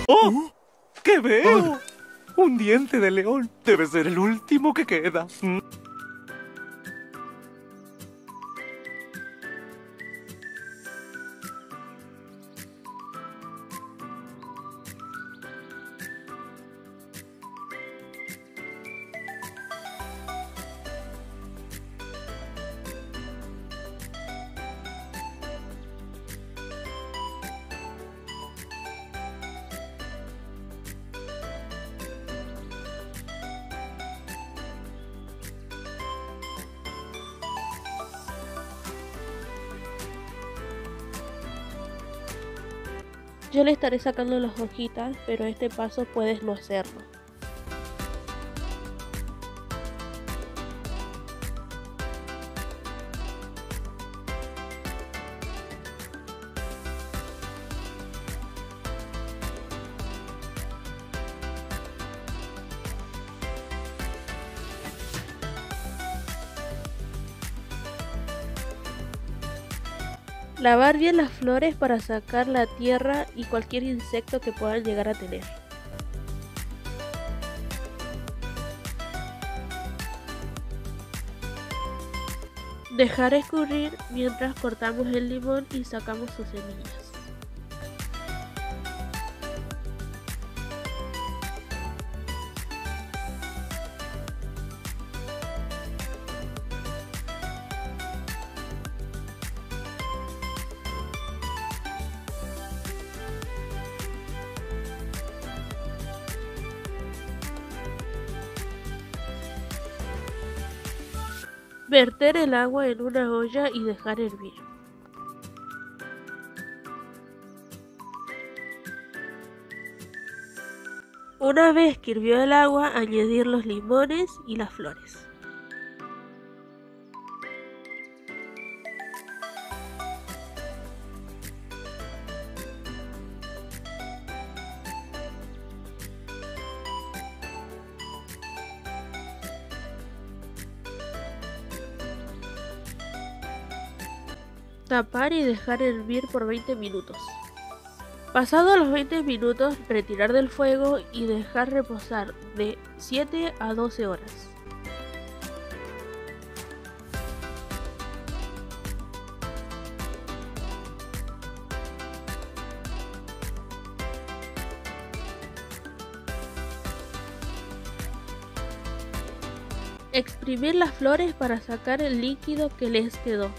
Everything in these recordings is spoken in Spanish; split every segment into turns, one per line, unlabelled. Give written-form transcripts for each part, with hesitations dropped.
¡Oh! ¿Qué veo? Un diente de león. Debe ser el último que queda.
Yo le estaré sacando las hojitas, pero este paso puedes no hacerlo. Lavar bien las flores para sacar la tierra y cualquier insecto que puedan llegar a tener. Dejar escurrir mientras cortamos el limón y sacamos sus semillas. Verter el agua en una olla y dejar hervir. Una vez que hirvió el agua, añadir los limones y las flores. Tapar y dejar hervir por 20 minutos. Pasados los 20 minutos, retirar del fuego y dejar reposar de 7 a 12 horas. Exprimir las flores para sacar el líquido que les quedó.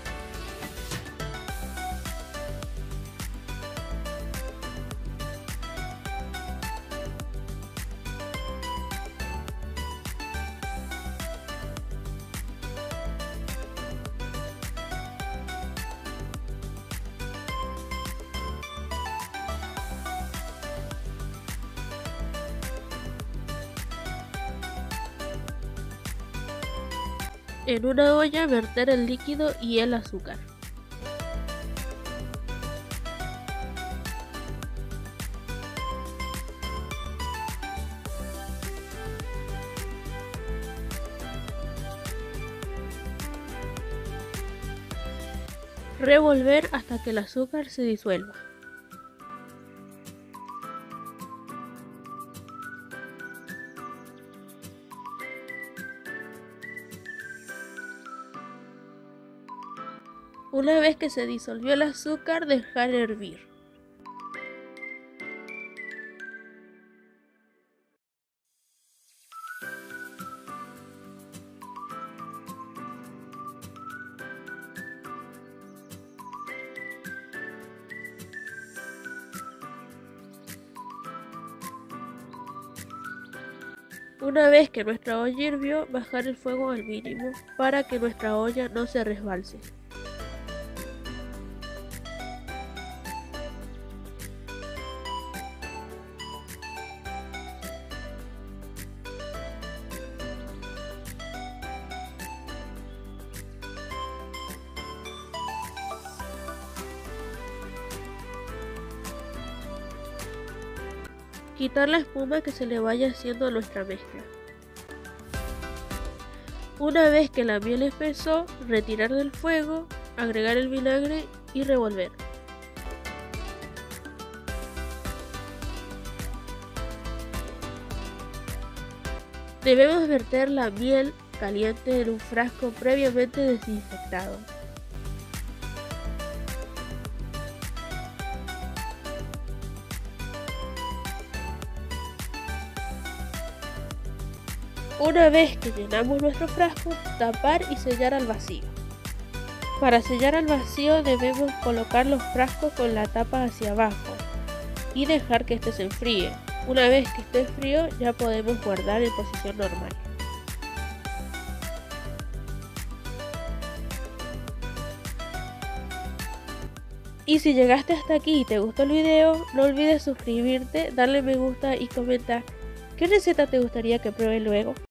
En una olla verter el líquido y el azúcar. Revolver hasta que el azúcar se disuelva. Una vez que se disolvió el azúcar, dejar hervir. Una vez que nuestra olla hirvió, bajar el fuego al mínimo para que nuestra olla no se resbalse. Quitar la espuma que se le vaya haciendo a nuestra mezcla. Una vez que la miel espesó, retirar del fuego, agregar el vinagre y revolver. Debemos verter la miel caliente en un frasco previamente desinfectado. Una vez que llenamos nuestro frasco, tapar y sellar al vacío. Para sellar al vacío debemos colocar los frascos con la tapa hacia abajo y dejar que este se enfríe. Una vez que esté frío ya podemos guardar en posición normal. Y si llegaste hasta aquí y te gustó el video, no olvides suscribirte, darle me gusta y comentar qué receta te gustaría que pruebe luego.